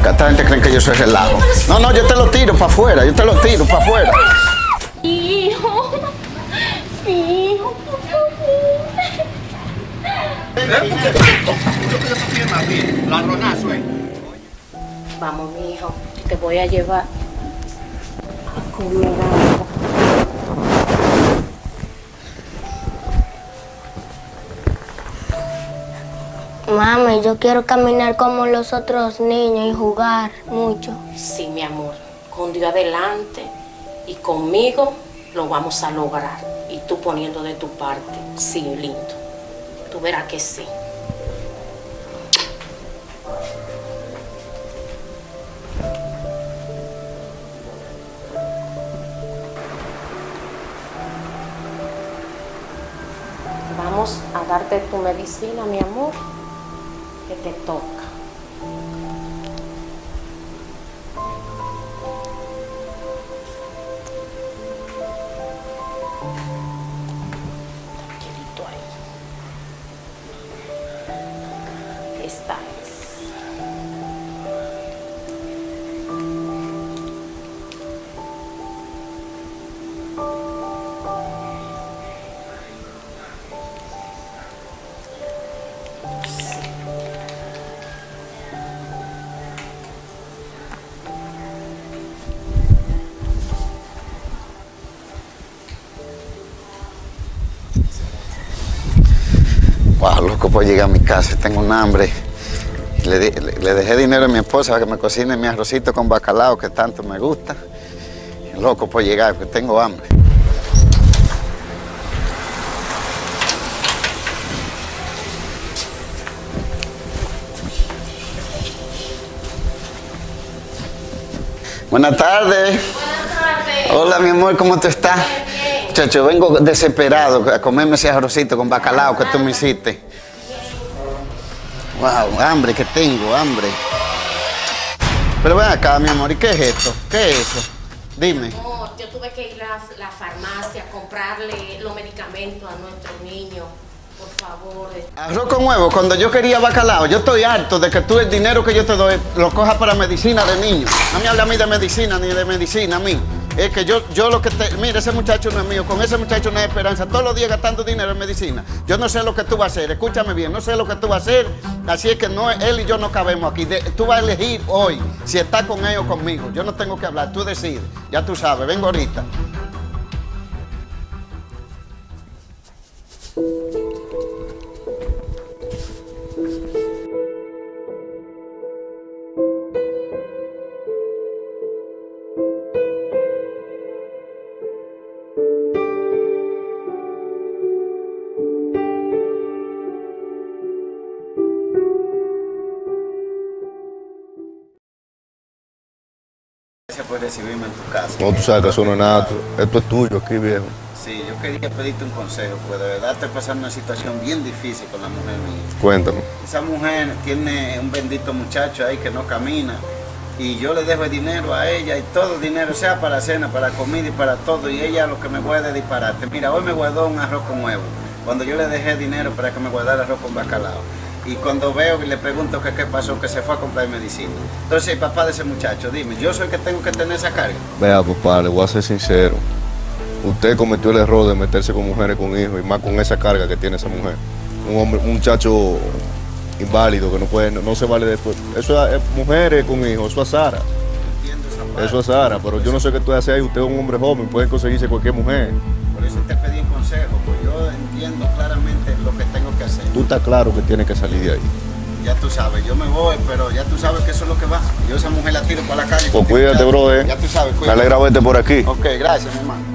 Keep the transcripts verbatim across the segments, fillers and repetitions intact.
acá. Esta gente cree que yo soy relajo. No, no, yo te lo tiro para afuera. Yo te lo tiro para afuera. Hijo. Hijo, por favor. Vamos, mi hijo. Te voy a llevar a comer algo. Mami, yo quiero caminar como los otros niños y jugar mucho. Sí, mi amor. Con Dios adelante y conmigo lo vamos a lograr. Y tú poniendo de tu parte. Sí, lindo. Tú verás que sí. Vamos a darte tu medicina, mi amor, que te toca. Tranquilito ahí. Esta es. Wow, loco por llegar a mi casa, tengo un hambre. Le, le, le dejé dinero a mi esposa para que me cocine mi arrocito con bacalao que tanto me gusta. Loco por llegar, porque tengo hambre. Buenas tardes. Buenas tardes. Hola, mi amor, ¿cómo tú estás? Chacho, vengo desesperado a comerme ese arrocito con bacalao que tú me hiciste. Wow, hambre que tengo, hambre. Pero ven acá, mi amor, ¿y qué es esto? ¿Qué es eso? Dime. Amor, yo tuve que ir a la farmacia a comprarle los medicamentos a nuestro niño. Por favor. Arroz con huevo, cuando yo quería bacalao, yo estoy harto de que tú el dinero que yo te doy lo cojas para medicina de niño. No me habla a mí de medicina ni de medicina a mí. Es que yo, yo lo que te... Mira, ese muchacho no es mío, con ese muchacho no hay esperanza. Todos los días gastando dinero en medicina. Yo no sé lo que tú vas a hacer, escúchame bien, no sé lo que tú vas a hacer. Así es que no, él y yo no cabemos aquí. De, tú vas a elegir hoy si estás con él o conmigo. Yo no tengo que hablar, tú decides. Ya tú sabes, vengo ahorita. Gracias por recibirme en tu casa. No, tú sabes que eso no es nada. Esto es tuyo aquí, viejo. Sí, yo quería pedirte un consejo, porque de verdad estoy pasando una situación bien difícil con la mujer mía. Cuéntame. Esa mujer tiene un bendito muchacho ahí que no camina y yo le dejo el dinero a ella y todo el dinero, sea para cena, para comida y para todo, y ella lo que me guarda es disparate. Mira, hoy me guardó un arroz con huevo, cuando yo le dejé dinero para que me guardara arroz con bacalao. Y cuando veo y le pregunto que qué pasó, que se fue a comprar medicina. Entonces, el papá de ese muchacho, dime, ¿yo soy el que tengo que tener esa carga? Vea, papá, le voy a ser sincero. Usted cometió el error de meterse con mujeres con hijos y más con esa carga que tiene esa mujer. Un hombre, un muchacho inválido que no puede, no, no se vale después. Eso es mujeres con hijos, eso es Sara. Entiendo esa parte. Eso es Sara, pero yo no sé qué tú haces ahí. Usted es un hombre joven, puede conseguirse cualquier mujer. Por eso te pedí un consejo, pues yo entiendo claramente lo que tengo que hacer. Tú estás claro que tienes que salir de ahí. Ya tú sabes, yo me voy, pero ya tú sabes que eso es lo que va. Yo esa mujer la tiro para la calle. Pues cuídate, brother. Ya tú sabes, Me cuídate. alegra verte por aquí. Ok, gracias, mi hermano.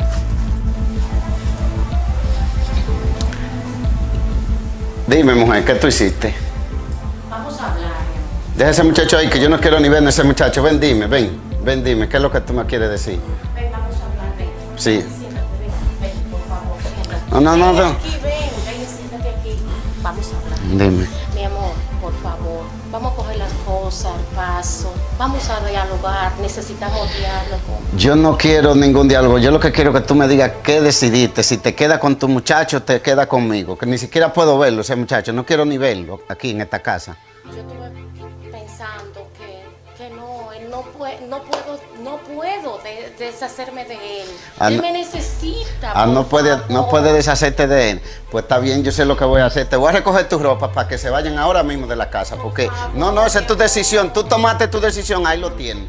Dime, mujer, ¿qué tú hiciste? Vamos a hablar. Deja ese muchacho ahí, que yo no quiero ni ver a ese muchacho. Ven, dime, ven. Ven, dime, ¿qué es lo que tú me quieres decir? Ven, vamos a hablar, ven. Sí. Siéntate, ven, ven, por favor, siéntate. No, no, no, Ven no. aquí, ven, ven, siéntate aquí. Vamos a hablar. Dime. Mi amor, por favor, vamos a coger las cosas al paso. Vamos a dialogar, necesitamos diálogo. Yo no quiero ningún diálogo. Yo lo que quiero es que tú me digas qué decidiste. Si te quedas con tu muchacho, te quedas conmigo. Que ni siquiera puedo verlo, ese muchacho. No quiero ni verlo aquí en esta casa. Yo estuve pensando que, que no, él no puede, no puedo, no puedo de, deshacerme de él. Ah, él no, me necesita. ah, no puede, favor. no puede deshacerte de él. Pues está bien, yo sé lo que voy a hacer. Te voy a recoger tu ropa para que se vayan ahora mismo de la casa. Porque no, no, esa es tu decisión. Tú tomaste tu decisión, ahí lo tienes.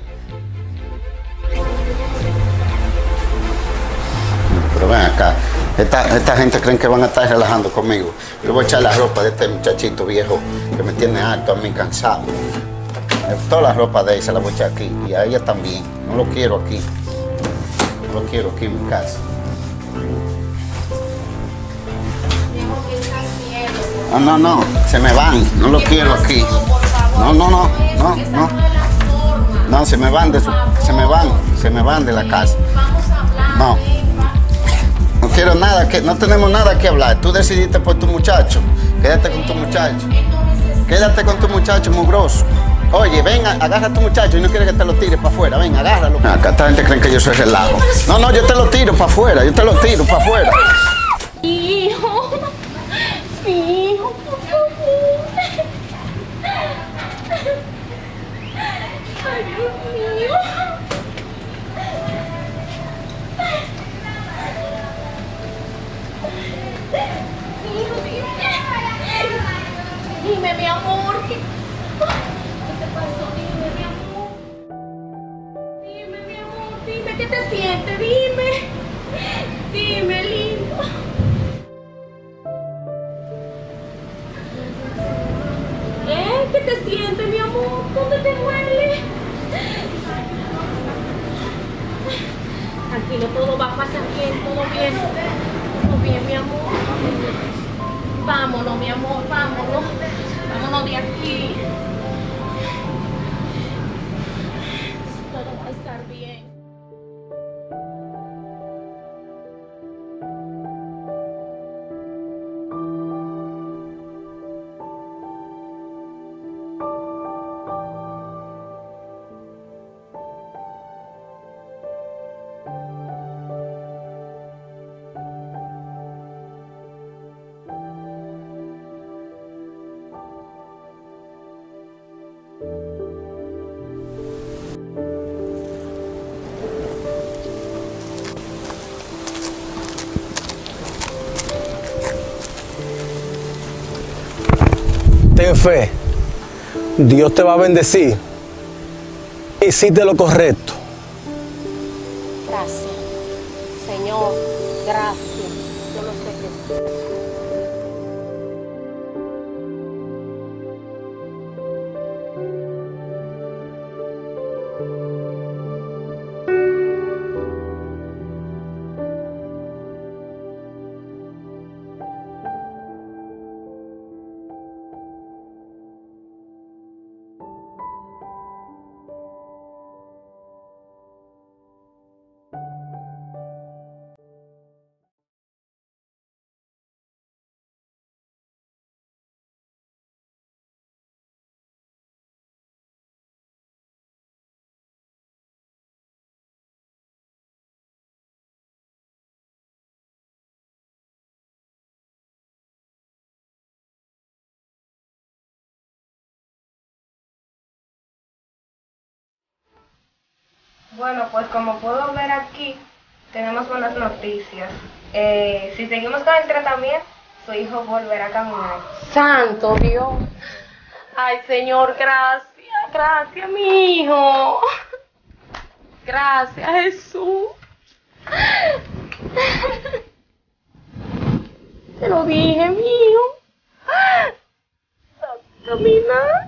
Pero ven acá. Esta, esta gente creen que van a estar relajando conmigo. Yo voy a echar la ropa de este muchachito viejo que me tiene harto, a mí cansado. Toda la ropa de él se la voy a echar aquí. Y a ella también. No lo quiero aquí. No lo quiero aquí en mi casa. No, no, no. Se me van. No lo quiero aquí. No, no, no. No, no. No, se me van de su, se me van. Se me van de la casa. No. No quiero nada, que no tenemos nada que hablar. Tú decidiste por tu muchacho. Quédate con tu muchacho. Quédate con tu muchacho, mugroso. Oye, ven, agarra a tu muchacho y no quiere que te lo tires para afuera. Ven, agárralo. Acá esta gente cree que yo soy relajo. No, no, yo te lo tiro para afuera. Yo te lo tiro para afuera. Hijo, hijo, por favor. Ay, Dios mío. Hijo, dime. Dime, mi amor. ¿Qué, ¿Qué te pasó? Dime, mi amor. Dime, mi amor. Dime, ¿qué te sientes? Dime. Dime, lindo. ¿Eh? ¿Qué te sientes, mi amor? ¿Dónde te duele? Tranquilo, todo va a pasar bien, todo bien. Todo bien, mi amor. Vámonos, mi amor, vámonos. Vámonos de aquí. Todo va a estar bien. Ten fe, Dios te va a bendecir. Hiciste lo correcto. Gracias, Señor, gracias. Yo lo sé que sí. Bueno, pues como puedo ver aquí, tenemos buenas noticias. Eh, si seguimos con el tratamiento, su hijo volverá a caminar. Santo Dios. Ay, Señor, gracias. Gracias, mi hijo. Gracias, Jesús. Te lo dije, mi hijo. Caminar.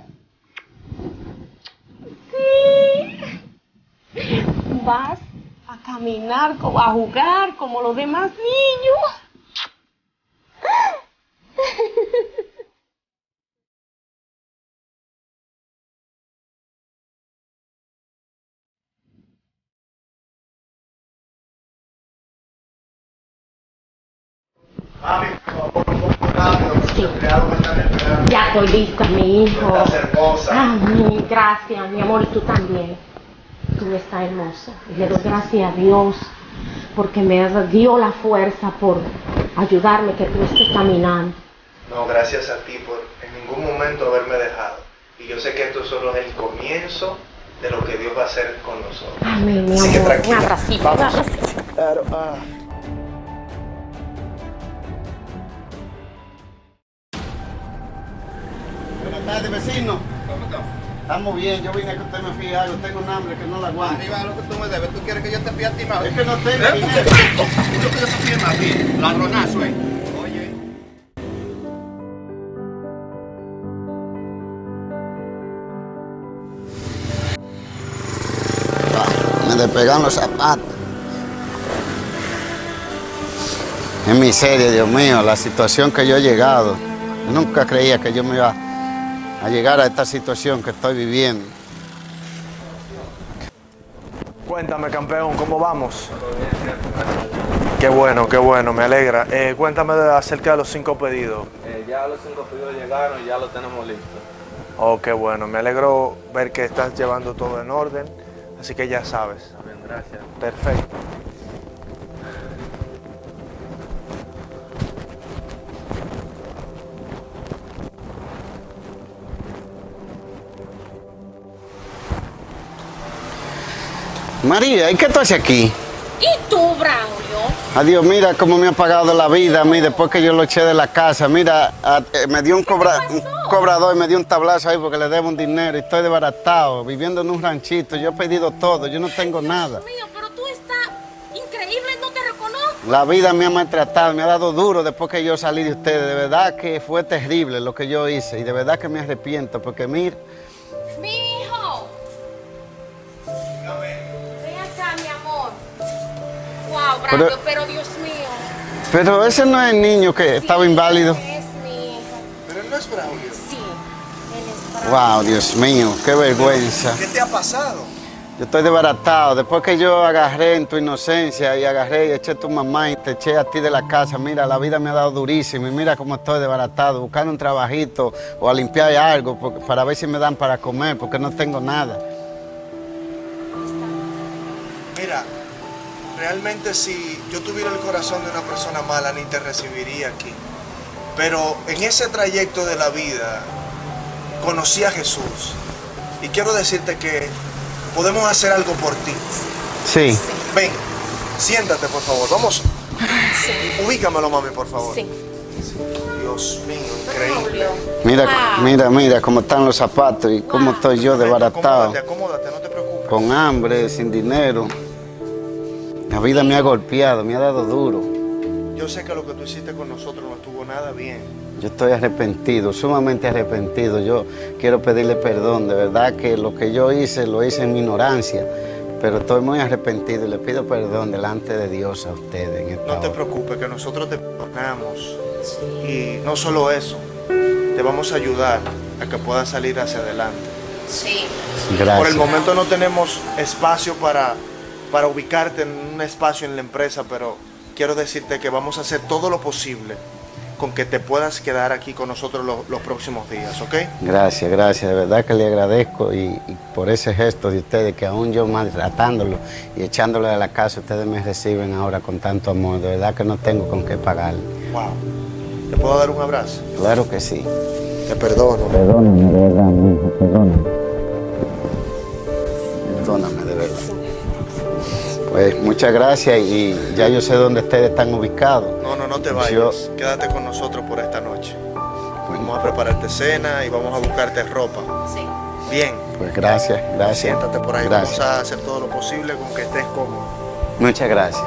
Sí. Vas a caminar, a jugar como los demás niños. Mami, por favor, un poco rápido, Sí. los empleados me están esperando. Ya estoy lista, mi hijo. Estás hermosa. Ay, gracias, mi amor, y tú también. Tú estás hermosa. Y le doy gracias a Dios porque me dio la fuerza por ayudarme que tú estés caminando. No, gracias a ti por en ningún momento haberme dejado. Y yo sé que esto es solo el comienzo de lo que Dios va a hacer con nosotros. Amén, mi Así que amor. Un tranquila. abracito, un Vamos. abracito. Claro, ah. Buenas tardes, vecino. ¿Cómo estamos? Estamos bien, yo vine a que usted me fíe algo, tengo un hambre que no la aguanto. Arriba lo que tú me debes, ¿tú quieres que yo te fíe a ti más? Es que no tengo ¿Eh? dinero. Yo que yo te fíe más bien, ladronazo, eh. Oye. Ah, me despegan los zapatos. Es miseria, Dios mío, la situación que yo he llegado. Nunca creía que yo me iba a llegar a esta situación que estoy viviendo. Cuéntame, campeón, ¿cómo vamos? Qué bueno, qué bueno, me alegra. Eh, cuéntame de- acerca de los cinco pedidos. Eh, ya los cinco pedidos llegaron y ya lo tenemos listo. Oh, qué bueno, me alegro ver que estás llevando todo en orden, así que ya sabes. Bien, gracias. Perfecto. María, ¿y qué tú haces aquí? ¿Y tú, Braulio? Adiós, mira cómo me ha pagado la vida a mí después que yo lo eché de la casa. Mira, a- eh, me dio un, cobra- un cobrador y me dio un tablazo ahí porque le debo un dinero y estoy desbaratado, viviendo en un ranchito. Yo he pedido todo, yo no tengo nada. Dios mío, pero tú estás increíble, no te reconozco. La vida me ha maltratado, me ha dado duro después que yo salí de ustedes. De verdad que fue terrible lo que yo hice y de verdad que me arrepiento porque mira, Mi hijo. Ven acá, mi amor. Wow, Braulio, Pero- pero, Dios mío. pero ese no es el niño que estaba Sí, inválido. Es mi hijo. Pero él no es Braulio. Sí, él es Braulio. Wow, Dios mío, qué vergüenza. ¿Qué te ha pasado? Yo estoy desbaratado. Después que yo agarré en tu inocencia y agarré y eché a tu mamá y te eché a ti de la casa, mira, la vida me ha dado durísimo y mira cómo estoy desbaratado, buscando un trabajito o a limpiar algo porque- para ver si me dan para comer porque no tengo nada. Mira, realmente si yo tuviera el corazón de una persona mala ni te recibiría aquí. Pero en ese trayecto de la vida conocí a Jesús y quiero decirte que podemos hacer algo por ti. Sí. Ven, siéntate por favor, vamos. Ubícamelo, mami, por favor. Sí. Dios mío, increíble. Braulio. Mira, Wow. mira, mira cómo están los zapatos y cómo estoy yo Ven, desbaratado, acomódate, acomódate, no te preocupes. con hambre, sin dinero. La vida me ha golpeado, me ha dado duro. Yo sé que lo que tú hiciste con nosotros no estuvo nada bien. Yo estoy arrepentido, sumamente arrepentido. Yo quiero pedirle perdón, de verdad que lo que yo hice lo hice en mi ignorancia, pero estoy muy arrepentido y le pido perdón delante de Dios a ustedes en esta No te hora. preocupes, que nosotros te perdonamos. Y no solo eso, te vamos a ayudar a que puedas salir hacia adelante. Sí. Gracias. Por el momento no tenemos espacio para, para ubicarte en un espacio en la empresa, pero quiero decirte que vamos a hacer todo lo posible con que te puedas quedar aquí con nosotros los, los próximos días, ¿ok? Gracias, gracias, de verdad que le agradezco y, y por ese gesto de ustedes, que aún yo maltratándolo y echándolo de la casa, ustedes me reciben ahora con tanto amor, de verdad que no tengo con qué pagarle. Wow. ¿Te puedo dar un abrazo? Claro que sí. Te perdono. Perdóname, de verdad, mi hijo, perdóname. Perdóname, de verdad. Pues muchas gracias y ya yo sé dónde ustedes están ubicados. No, no, no te vayas. Yo- Quédate con nosotros por esta noche. Vamos a prepararte cena y vamos a buscarte ropa. Sí. Bien. Pues gracias, gracias. Siéntate por ahí. Gracias. Vamos a hacer todo lo posible con que estés cómodo. Muchas gracias.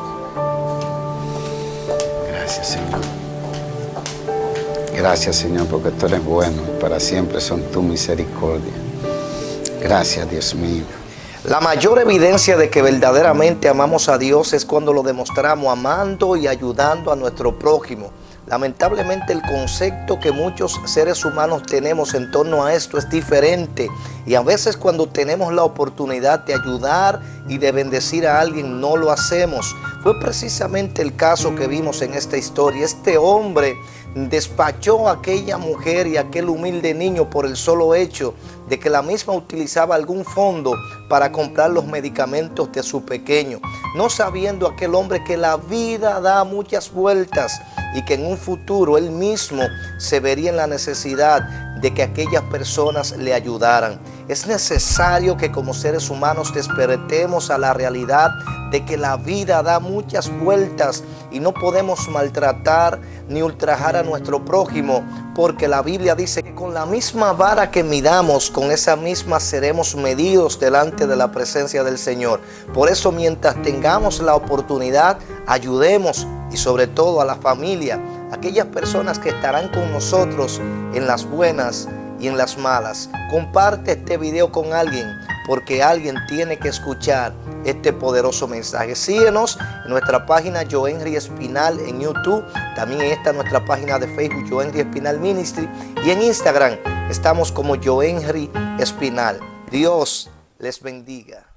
Gracias, Señor. Gracias, Señor, porque tú eres bueno y para siempre son tu misericordia. Gracias, Dios mío. La mayor evidencia de que verdaderamente amamos a Dios es cuando lo demostramos amando y ayudando a nuestro prójimo. Lamentablemente el concepto que muchos seres humanos tenemos en torno a esto es diferente y a veces cuando tenemos la oportunidad de ayudar y de bendecir a alguien no lo hacemos. Fue precisamente el caso que vimos en esta historia. Este hombre despachó a aquella mujer y a aquel humilde niño por el solo hecho de que la misma utilizaba algún fondo para comprar los medicamentos de su pequeño, no sabiendo aquel hombre que la vida da muchas vueltas y que en un futuro él mismo se vería en la necesidad de que aquellas personas le ayudaran. Es necesario que como seres humanos despertemos a la realidad de que la vida da muchas vueltas y no podemos maltratar ni ultrajar a nuestro prójimo, porque la Biblia dice que con la misma vara que midamos, con esa misma seremos medidos delante de la presencia del Señor. Por eso, mientras tengamos la oportunidad, ayudemos, y sobre todo a la familia, aquellas personas que estarán con nosotros en las buenas y en las malas. Comparte este video con alguien, porque alguien tiene que escuchar este poderoso mensaje. Síguenos en nuestra página Joenry Espinal en YouTube, también en esta nuestra página de Facebook Joenry Espinal Ministry, y en Instagram estamos como Joenry Espinal. Dios les bendiga.